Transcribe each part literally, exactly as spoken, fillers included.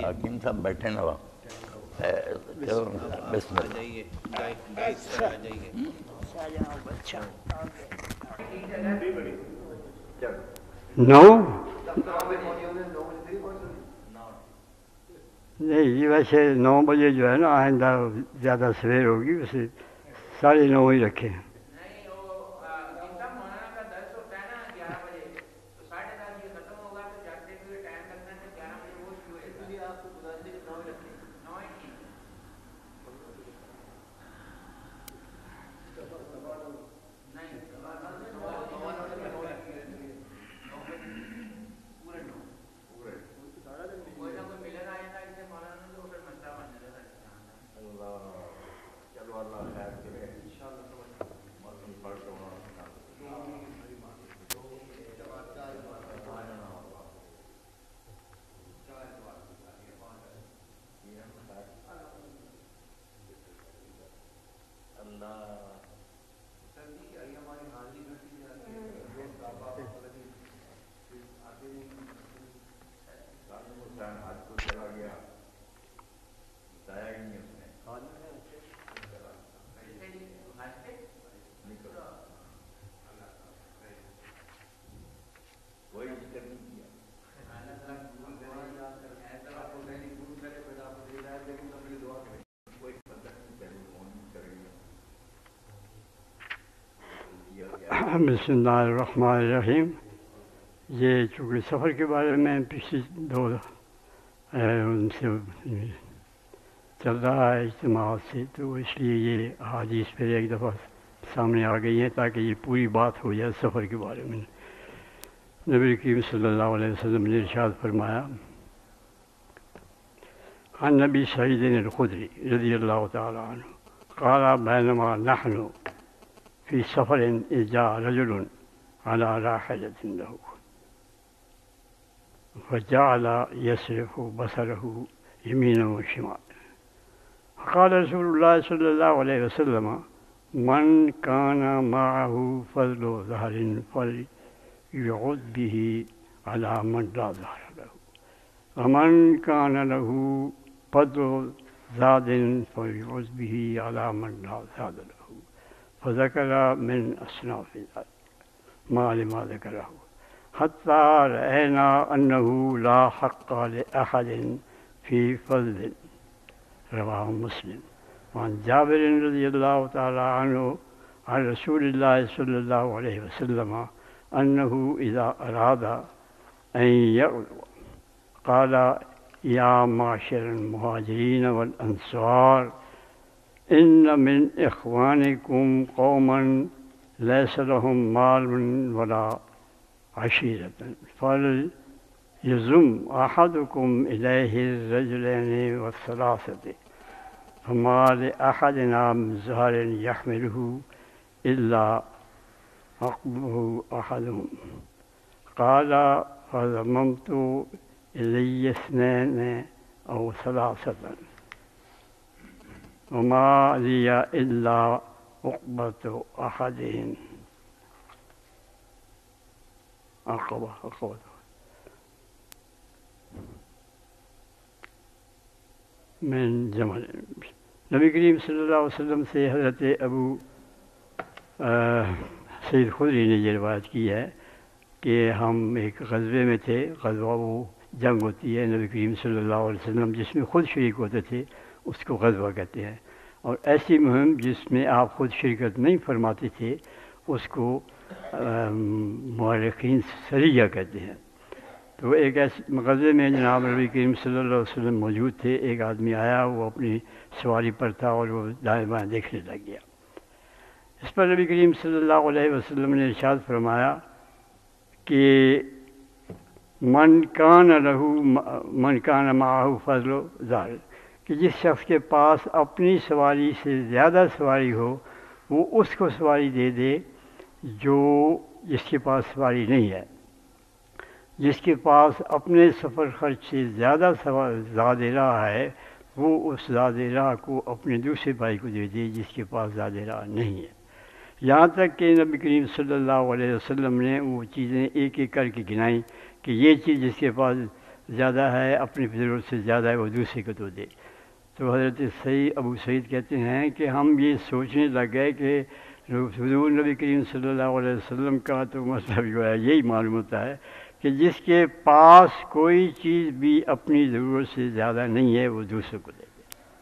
حاکم صاحب بیٹھے نا وہاں بسم اللہ نو نہیں ویسے نو بجے جو ہے نا آئندہ زیادہ سویر ہوگی، ویسے ساڑھے نو ہی رکھے ہیں۔ بسم اللہ الرحمن الرحیم۔ یہ چونکہ سفر کے بارے میں پچھلی دو ان سے چل رہا ہے اجتماع سے، تو اس لیے یہ احادیث پھر ایک دفعہ سامنے آ گئی ہیں تاکہ یہ پوری بات ہو جائے سفر کے بارے میں۔ نبی کریم صلی اللہ علیہ وسلم نے ارشاد فرمایا، عن نبی سعید الخدری رضی اللہ تعالی عنہ قال بینما نحن فی سفر اذ جاء رجل على راحلة له فجعل يصرف بصره يمينا وشمالا فقال رسول الله صلى الله عليه وسلم من كان معه فضل ظهر فليعد به على من لا ظهر له ومن كان له فضل زاد فليعد به على من لا زاد له فذكر من أصناف ما لما ذكره حتى رأينا أنه لا حق لأحد في فضل، رواه مسلم۔ وعن جابر رضي الله تعالى عنه عن رسول الله صلى الله عليه وسلم أنه إذا أراد أن يغزو قال يا معشر المهاجرين والأنصار إن من إخوانكم قوما ليس لهم مال ولا عشيرة فليزم أحدكم إليه الرجلين والثلاثة فما لأحدنا من زهر يحمله إلا عقبه أحدهم قال فضممت إلي اثنين أو ثلاثة وما لي إلا عقبة أحدهم عقبة عقبة من جمل۔ نبی کریم صلی اللہ علیہ وسلم سے حضرت ابو سید خدری نے یہ روایت کی ہے کہ ہم ایک غزوے میں تھے، غزوہ وہ جنگ ہوتی ہے نبی کریم صلی اللہ علیہ وسلم جس میں خود شریک ہوتے تھے اس کو غزوہ کہتے ہیں، اور ایسی مہم جس میں آپ خود شرکت نہیں فرماتے تھے اس کو مورخین سریہ کہتے ہیں۔ تو ایک ایسے غزوے میں جناب نبی کریم صلی اللہ علیہ وسلم موجود تھے، ایک آدمی آیا، وہ اپنی سواری پر تھا اور وہ دائیں بائیں دیکھنے لگ گیا۔ اس پر نبی کریم صلی اللہ علیہ وسلم نے ارشاد فرمایا کہ من کان لہو من کان معہ فضل ظاہر، کہ جس شخص کے پاس اپنی سواری سے زیادہ سواری ہو وہ اس کو سواری دے دے جو جس کے پاس سواری نہیں ہے، جس کے پاس اپنے سفر خرچ سے زیادہ زاد راہ ہے وہ اس زاد راہ کو اپنے دوسرے بھائی کو دے دے جس کے پاس زاد راہ نہیں ہے۔ یہاں تک کہ نبی کریم صلی اللہ علیہ وسلم نے وہ چیزیں ایک ایک کر کے گنائیں کہ یہ چیز جس کے پاس زیادہ ہے اپنی ضرورت سے زیادہ ہے وہ دوسرے کو تو دے. تو حضرت سعید ابو سعید کہتے ہیں کہ ہم یہ سوچنے لگ گئے کہ حضور نبی کریم صلی اللہ علیہ وسلم کا تو مطلب جو ہے یہی معلوم ہوتا ہے کہ جس کے پاس کوئی چیز بھی اپنی ضرورت سے زیادہ نہیں ہے وہ دوسروں کو دے دے.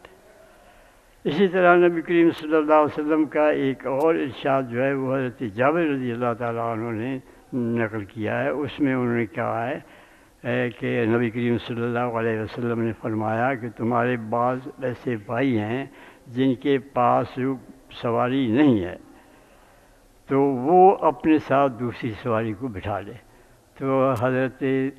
اسی طرح نبی کریم صلی اللہ علیہ وسلم کا ایک اور ارشاد جو ہے وہ حضرت جابر رضی اللہ تعالیٰ عنہ نے نقل کیا ہے. اس میں انہوں نے کہا ہے کہ نبی کریم صلی اللہ علیہ وسلم نے فرمایا کہ تمہارے بعض ایسے بھائی ہیں جن کے پاس سواری نہیں ہے تو وہ اپنے ساتھ دوسری سواری کو بٹھا لے. تو حضرت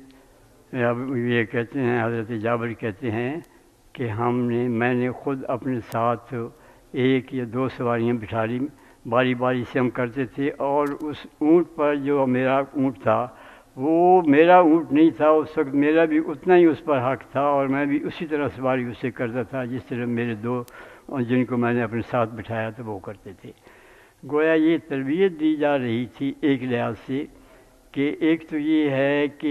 یہ کہتے ہیں حضرت جابر کہتے ہیں کہ ہم نے میں نے خود اپنے ساتھ ایک یا دو سواریاں بٹھا لی. باری باری سے ہم کرتے تھے اور اس اونٹ پر جو میرا اونٹ تھا وہ میرا اونٹ نہیں تھا اس وقت، میرا بھی اتنا ہی اس پر حق تھا اور میں بھی اسی طرح سواری اس سے کرتا تھا جس طرح میرے دو جن کو میں نے اپنے ساتھ بٹھایا تو وہ کرتے تھے. گویا یہ تربیت دی جا رہی تھی ایک لحاظ سے کہ ایک تو یہ ہے کہ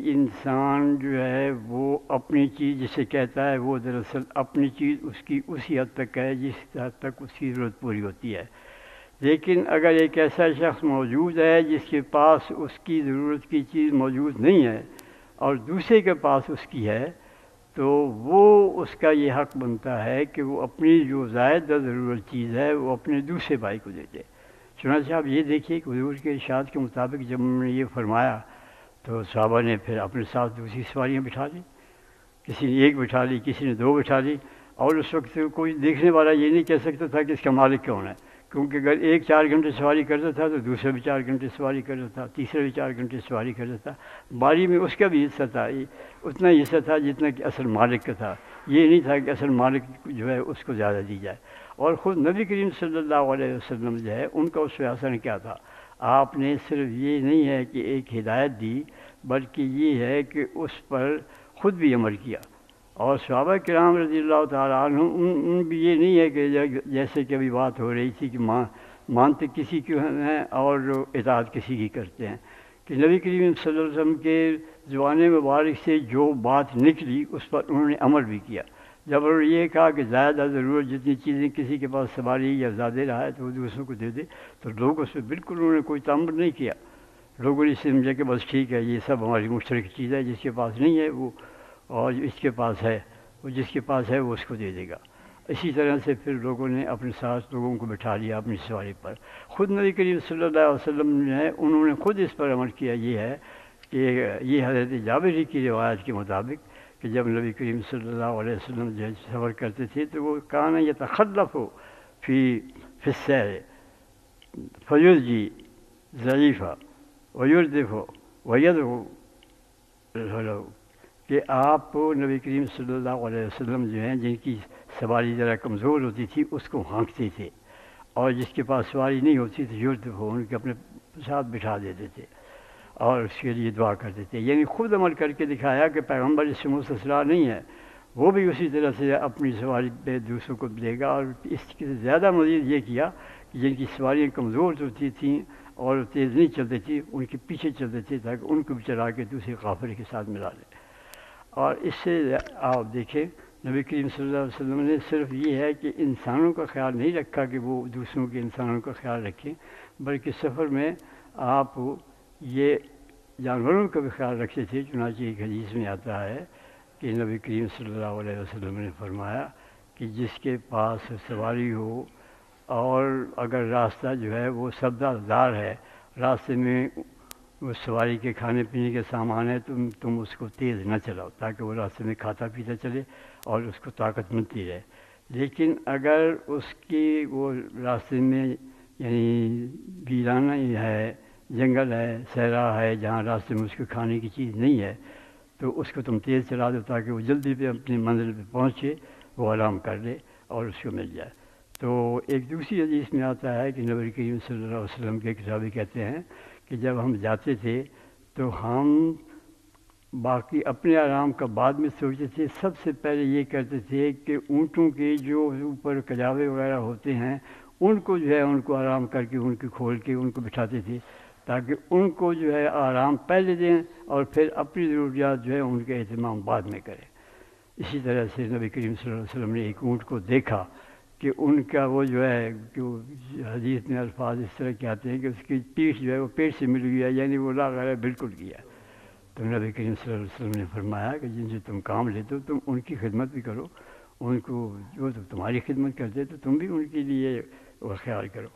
انسان جو ہے وہ اپنی چیز جسے کہتا ہے وہ دراصل اپنی چیز اس کی اسی حد تک ہے جس حد تک اس کی ضرورت پوری ہوتی ہے. لیکن اگر ایک ایسا شخص موجود ہے جس کے پاس اس کی ضرورت کی چیز موجود نہیں ہے اور دوسرے کے پاس اس کی ہے تو وہ اس کا یہ حق بنتا ہے کہ وہ اپنی جو زائد ضرورت چیز ہے وہ اپنے دوسرے بھائی کو دے دے. چنانچہ آپ یہ دیکھیے کہ حضور کے ارشاد کے مطابق جب انہوں نے یہ فرمایا تو صحابہ نے پھر اپنے ساتھ دوسری سواریاں بٹھا لی. کسی نے ایک بٹھا لی، کسی نے دو بٹھا لی. اور اس وقت کوئی دیکھنے والا یہ نہیں کہہ سکتا تھا کہ اس کا مالک کون ہے، کیونکہ اگر ایک چار گھنٹے سواری کرتا تھا تو دوسرا بھی چار گھنٹے سواری کرتا تھا، تیسرا بھی چار گھنٹے سواری کرتا تھا. باری میں اس کا بھی حصہ تھا، اتنا ہی حصہ تھا جتنا کہ اصل مالک کا تھا. یہ نہیں تھا کہ اصل مالک جو ہے اس کو زیادہ دی جائے. اور خود نبی کریم صلی اللہ علیہ وسلم جو ہے ان کا اس حسن کیا تھا، آپ نے صرف یہ نہیں ہے کہ ایک ہدایت دی بلکہ یہ ہے کہ اس پر خود بھی عمل کیا. اور صحابہ کرام رضی اللہ تعالیٰ عنہ ان, ان بھی یہ نہیں ہے کہ جیسے کہ ابھی بات ہو رہی تھی کہ مان مانتے کسی کی ہیں اور اطاعت کسی کی کرتے ہیں، کہ نبی کریم صلی اللہ علیہ وسلم کے زبان مبارک سے جو بات نکلی اس پر انہوں نے عمل بھی کیا. جب انہوں نے یہ کہا کہ زیادہ ضرورت جتنی چیزیں کسی کے پاس سواری یا زیادہ رہا ہے تو وہ دوسروں کو دے دے، تو لوگ اس پہ بالکل انہوں نے کوئی تعمل نہیں کیا. لوگوں نے سمجھا کہ بس ٹھیک ہے یہ سب ہماری مشترک چیز ہے، جس کے پاس نہیں ہے وہ اور اس کے پاس ہے وہ جس کے پاس ہے وہ اس کو دے دے گا. اسی طرح سے پھر لوگوں نے اپنے ساتھ لوگوں کو بٹھا لیا اپنی سواری پر. خود نبی کریم صلی اللہ علیہ وسلم جو ہے انہوں نے خود اس پر عمل کیا. یہ ہے کہ یہ حضرت جابر کی روایت کے مطابق کہ جب نبی کریم صلی اللہ علیہ وسلم جو سفر کرتے تھے تو وہ کانا یتخلف ہو فی فی السیر فیرجی ضعیفہ ویردف ہو ویدعو له، کہ آپ نبی کریم صلی اللہ علیہ وسلم جو ہیں جن کی سواری ذرا کمزور ہوتی تھی اس کو ہانکتے تھے، اور جس کے پاس سواری نہیں ہوتی تھی یردف ہو ان کے اپنے ساتھ بٹھا دیتے تھے اور اس کے لیے دعا کرتے تھے. یعنی خود عمل کر کے دکھایا کہ پیغمبر اس سے مستثنا نہیں ہے، وہ بھی اسی طرح سے اپنی سواری پہ دوسروں کو دے گا. اور اس کے زیادہ مزید یہ کیا کہ جن کی سواریاں کمزور ہوتی تھیں اور تیز نہیں چلتی تھی ان کے پیچھے چلتے تھے تاکہ ان کو بھی چلا کے دوسرے قافلے کے ساتھ ملا لے. اور اس سے آپ دیکھیں نبی کریم صلی اللہ علیہ وسلم نے صرف یہ ہے کہ انسانوں کا خیال نہیں رکھا کہ وہ دوسروں کے انسانوں کا خیال رکھیں، بلکہ سفر میں آپ یہ جانوروں کا بھی خیال رکھتے تھے. چنانچہ ایک حدیث میں آتا ہے کہ نبی کریم صلی اللہ علیہ وسلم نے فرمایا کہ جس کے پاس سواری ہو اور اگر راستہ جو ہے وہ سبزہ دار ہے، راستے میں اس سواری کے کھانے پینے کے سامان ہے، تم تم اس کو تیز نہ چلاؤ تاکہ وہ راستے میں کھاتا پیتا چلے اور اس کو طاقت ملتی رہے. لیکن اگر اس کی وہ راستے میں یعنی ویرانہ ہے، جنگل ہے، صحرا ہے جہاں راستے میں اس کو کھانے کی چیز نہیں ہے تو اس کو تم تیز چلا دو تاکہ وہ جلدی پہ اپنی منزل پہ پہنچے، وہ آرام کر لے اور اس کو مل جائے. تو ایک دوسری حدیث میں آتا ہے کہ نبی کریم صلی اللہ علیہ وسلم کے کتابی کہتے ہیں کہ جب ہم جاتے تھے تو ہم باقی اپنے آرام کا بعد میں سوچتے تھے، سب سے پہلے یہ کرتے تھے کہ اونٹوں کے جو اوپر کجاوے وغیرہ ہوتے ہیں ان کو جو ہے ان کو آرام کر کے ان کو کھول کے ان کو بٹھاتے تھے تاکہ ان کو جو ہے آرام پہلے دیں اور پھر اپنی ضروریات جو ہے ان کے اہتمام بعد میں کریں۔ اسی طرح سے نبی کریم صلی اللہ علیہ وسلم نے ایک اونٹ کو دیکھا کہ ان کا وہ جو ہے کہ حدیث میں الفاظ اس طرح کے آتے ہیں کہ اس کی پیٹھ جو ہے وہ پیٹ سے مل گیا، یعنی وہ لاغر بالکل کیا۔ تو نبی کریم صلی اللہ علیہ وسلم نے فرمایا کہ جن سے تم کام لیتے ہو تم ان کی خدمت بھی کرو، ان کو جو تمہاری خدمت کرتے تو تم بھی ان کے لیے وہ خیال کرو۔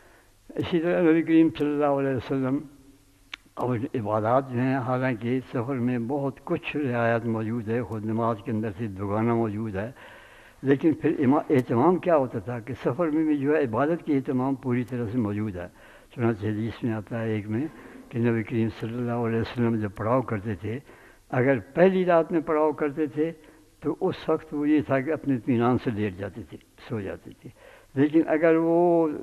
اسی طرح نبی کریم صلی اللہ علیہ وسلم اور عبادات جو ہیں، حالانکہ سفر میں بہت کچھ رعایت موجود ہے، خود نماز کے اندر سے دوگانہ موجود ہے، لیکن پھر اہتمام کیا ہوتا تھا کہ سفر میں بھی جو ہے عبادت کی اہتمام پوری طرح سے موجود ہے۔ چنانچہ حدیث میں آتا ہے ایک میں کہ نبی کریم صلی اللہ علیہ وسلم جب پڑاؤ کرتے تھے، اگر پہلی رات میں پڑاؤ کرتے تھے تو اس وقت وہ یہ تھا کہ اپنے اطمینان سے لیٹ جاتے تھے، سو جاتے تھے، لیکن اگر وہ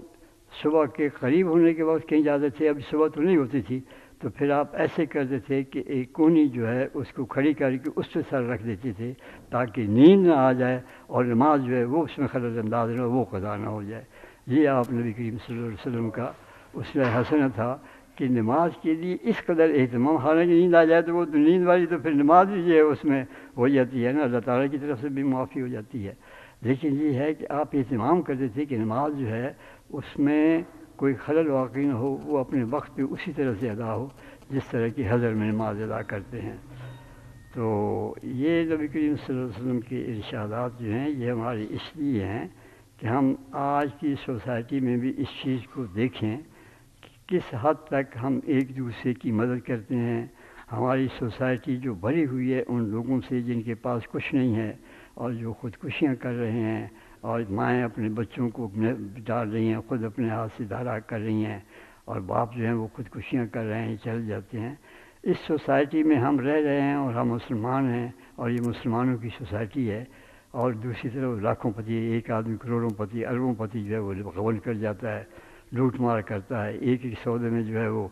صبح کے قریب ہونے کے وقت کہیں جاتے تھے، اب صبح تو نہیں ہوتی تھی، تو پھر آپ ایسے کرتے تھے کہ ایک کونی جو ہے اس کو کھڑی کر کے اس پہ سر رکھ دیتے تھے تاکہ نیند نہ آ جائے اور نماز جو ہے وہ اس میں خلل انداز نہ وہ قضا نہ ہو جائے۔ یہ آپ نبی کریم صلی اللہ علیہ وسلم کا اس میں حسنہ تھا کہ نماز کے لیے اس قدر اہتمام، حالانکہ نیند آ جائے تو وہ نیند والی تو پھر نماز بھی جو ہے اس میں ہو جاتی ہے نا، اللہ تعالیٰ کی طرف سے بھی معافی ہو جاتی ہے، لیکن یہ ہے کہ آپ اہتمام کرتے تھے کہ نماز جو ہے اس میں کوئی خلل واقع نہ ہو، وہ اپنے وقت پہ اسی طرح سے ادا ہو جس طرح کی حضر میں نماز ادا کرتے ہیں۔ تو یہ نبی کریم صلی اللہ علیہ وسلم کے ارشادات جو ہیں یہ ہمارے اس لیے ہیں کہ ہم آج کی سوسائٹی میں بھی اس چیز کو دیکھیں کہ کس حد تک ہم ایک دوسرے کی مدد کرتے ہیں۔ ہماری سوسائٹی جو بھری ہوئی ہے ان لوگوں سے جن کے پاس کچھ نہیں ہے اور جو خودکشیاں کر رہے ہیں، اور مائیں اپنے بچوں کو ڈال رہی ہیں، خود اپنے ہاتھ سے دھارا کر رہی ہیں، اور باپ جو ہیں وہ خودکشیاں کر رہے ہیں، چل جاتے ہیں۔ اس سوسائٹی میں ہم رہ رہے ہیں اور ہم مسلمان ہیں اور یہ مسلمانوں کی سوسائٹی ہے، اور دوسری طرف لاکھوں پتی، ایک آدمی کروڑوں پتی، اربوں پتی جو ہے وہ غبن کر جاتا ہے، لوٹ مار کرتا ہے، ایک ایک سودے میں جو ہے وہ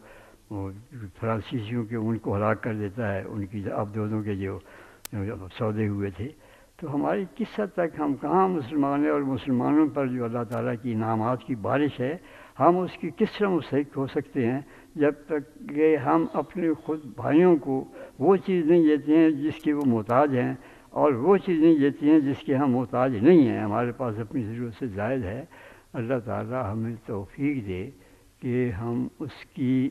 فرانسیسیوں کے ان کو ہلاک کر دیتا ہے، ان کی عبدوں کے جو سودے ہوئے تھے۔ تو ہماری کس حد تک ہم کہاں مسلمان ہیں، اور مسلمانوں پر جو اللہ تعالیٰ کی انعامات کی بارش ہے ہم اس کی کس طرح مستحق ہو سکتے ہیں جب تک کہ ہم اپنے خود بھائیوں کو وہ چیز نہیں دیتے ہیں جس کی وہ محتاج ہیں، اور وہ چیز نہیں دیتے ہیں جس کے ہم محتاج نہیں ہیں، ہمارے پاس اپنی ضرورت سے زائد ہے۔ اللہ تعالیٰ ہمیں توفیق دے کہ ہم اس کی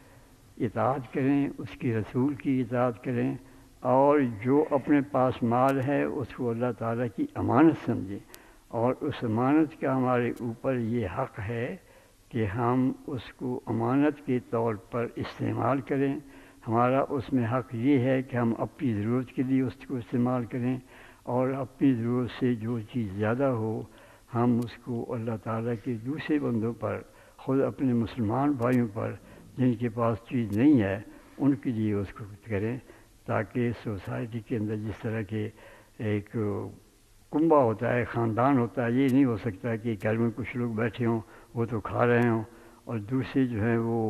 اطاعت کریں، اس کی رسول کی اطاعت کریں، اور جو اپنے پاس مال ہے اس کو اللہ تعالیٰ کی امانت سمجھیں، اور اس امانت کا ہمارے اوپر یہ حق ہے کہ ہم اس کو امانت کے طور پر استعمال کریں۔ ہمارا اس میں حق یہ ہے کہ ہم اپنی ضرورت کے لیے اس کو استعمال کریں، اور اپنی ضرورت سے جو چیز زیادہ ہو ہم اس کو اللہ تعالیٰ کے دوسرے بندوں پر، خود اپنے مسلمان بھائیوں پر جن کے پاس چیز نہیں ہے ان کے لیے اس کو کریں، تاکہ سوسائٹی کے اندر جس طرح کے ایک کنبہ ہوتا ہے، خاندان ہوتا ہے، یہ نہیں ہو سکتا کہ گھر میں کچھ لوگ بیٹھے ہوں وہ تو کھا رہے ہوں اور دوسرے جو ہیں وہ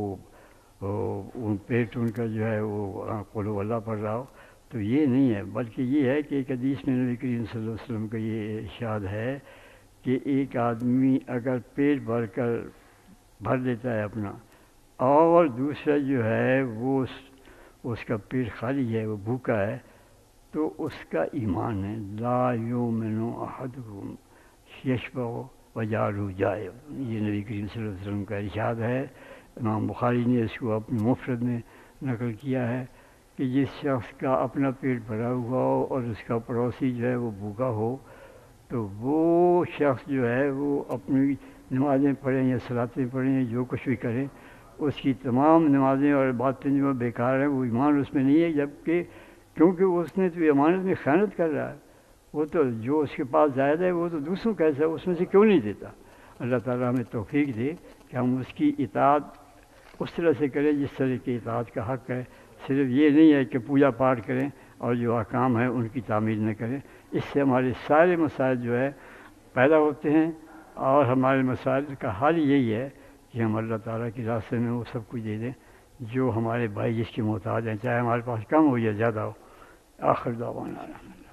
ان پیٹ ان کا جو ہے وہ قل هو اللہ پڑھ رہا ہو، تو یہ نہیں ہے، بلکہ یہ ہے کہ ایک حدیث میں نبی کریم صلی اللہ علیہ وسلم کا یہ ارشاد ہے کہ ایک آدمی اگر پیٹ بھر کر بھر لیتا ہے اپنا، اور دوسرا جو ہے وہ اس کا پیٹ خالی ہے، وہ بھوکا ہے، تو اس کا ایمان ہے لا یؤمن احدکم یشبع وجارہ جائع۔ یہ نبی کریم صلی اللہ علیہ وسلم کا ارشاد ہے، امام بخاری نے اس کو اپنے مفرد میں نقل کیا ہے کہ جس شخص کا اپنا پیٹ بھرا ہوا ہو اور اس کا پڑوسی جو ہے وہ بھوکا ہو، تو وہ شخص جو ہے وہ اپنی نمازیں پڑھیں یا صلاتیں پڑھیں یا جو کچھ بھی کریں، اس کی تمام نمازیں اور باتیں جو بیکار ہیں، وہ ایمان اس میں نہیں ہے، جبکہ کیونکہ اس نے تو امانت میں خیانت کر رہا ہے، وہ تو جو اس کے پاس زائد ہے وہ تو دوسروں کا ایسا اس میں سے کیوں نہیں دیتا۔ اللہ تعالیٰ ہمیں توفیق دے کہ ہم اس کی اطاعت اس طرح سے کریں جس طرح کی اطاعت کا حق ہے، صرف یہ نہیں ہے کہ پوجا پاٹ کریں اور جو احکام ہیں ان کی تعمیل نہ کریں۔ اس سے ہمارے سارے مسائل جو ہے پیدا ہوتے ہیں، اور ہمارے مسائل کا حل یہی ہے کہ ہم اللہ تعالیٰ کے راستے میں وہ سب کچھ دے دیں جو ہمارے بھائی جس کے محتاج ہیں، چاہے ہمارے پاس کم ہو یا زیادہ ہو۔ آخر دعوانا